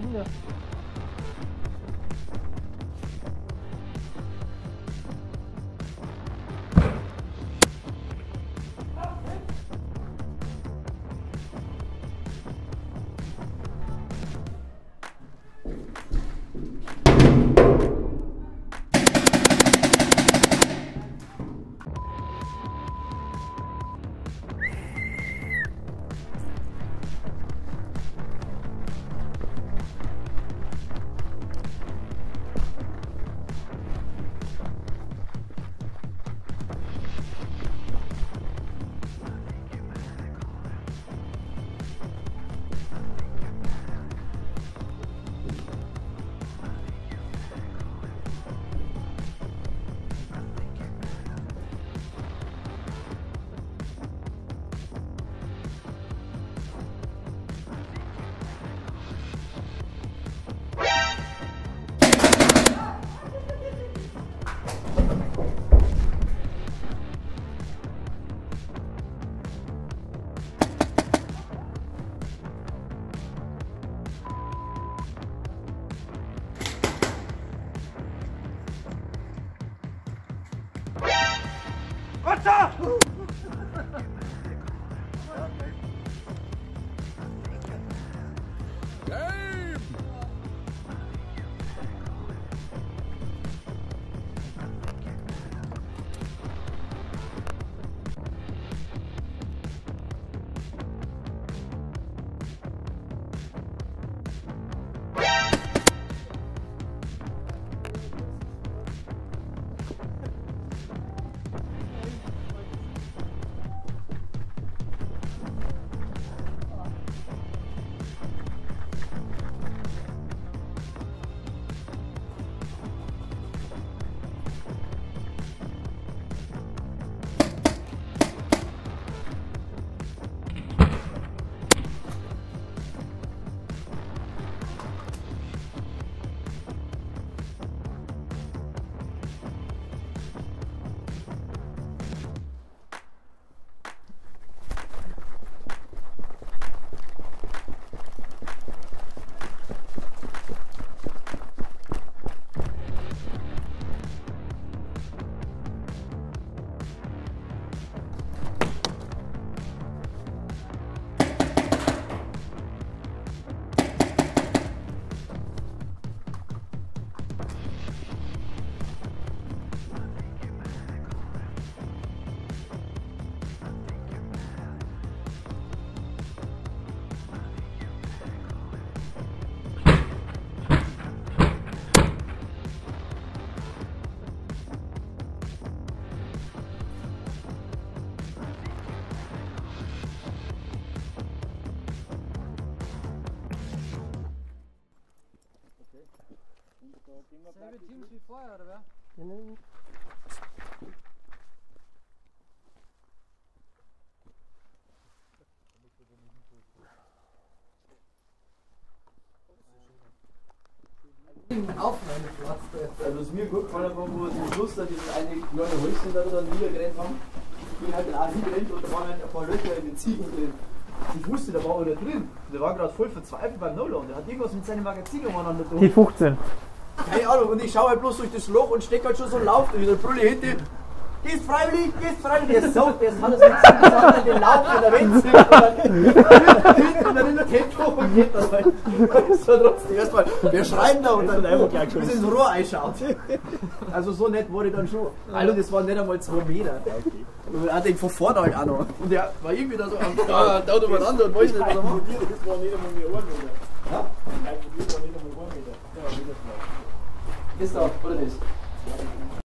ist denn der? Wasser! Selbe Teams wie vorher, oder wer? Genau. Also was mir gut gefallen hat, wo wir zum Schluss da dieses eine kleine Häuschen da dann niedergerannt haben. Ich bin halt dann auch hingerannt und da waren halt ein paar Löcher in den Ziegen drin. Ich wusste, da war einer drin. Der war gerade voll verzweifelt beim Noller und der hat irgendwas mit seinem Magazin umeinander tun. Die 15. Keine Ahnung, und ich schaue halt bloß durch das Loch und stecke halt schon so Lauf durch. Und brülle hinten, gehst freiwillig, der sagt, der hat es nicht gesehen, das hat den Lauf in der Wend und dann in der Tempo und geht das halt. Das war trotzdem erstmal, wir schreien da und dann bis ins Rohr einschaut. Also so nett wurde ich dann schon. Also das waren nicht einmal 2 Meter. Und er hat von vorne halt auch noch. Und der war irgendwie da so am da umeinander und wollte nicht, was er macht. Das war nicht einmal mehr 1 Meter. Ja? Das war nicht einmal 1 Meter. Das da, oder das?